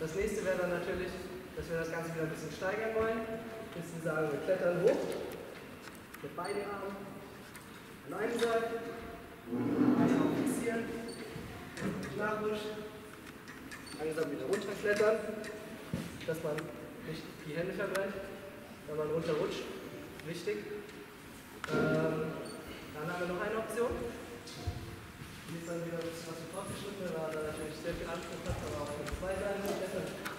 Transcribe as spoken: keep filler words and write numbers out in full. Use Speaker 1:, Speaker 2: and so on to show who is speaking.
Speaker 1: Das nächste wäre dann natürlich, dass wir das Ganze wieder ein bisschen steigern wollen. Bis wir sagen, wir klettern hoch mit beiden Armen an einer Seite, einen Arm fixieren, nachrutschen, langsam wieder runterklettern, dass man nicht die Hände verbrennt, wenn man runterrutscht. Wichtig. Ähm, dann haben wir noch eine Option. Die ist dann wieder ein bisschen was für fortgeschrittene, da er natürlich sehr viel Anspruch hat, aber auch mit zwei Seiten klettern.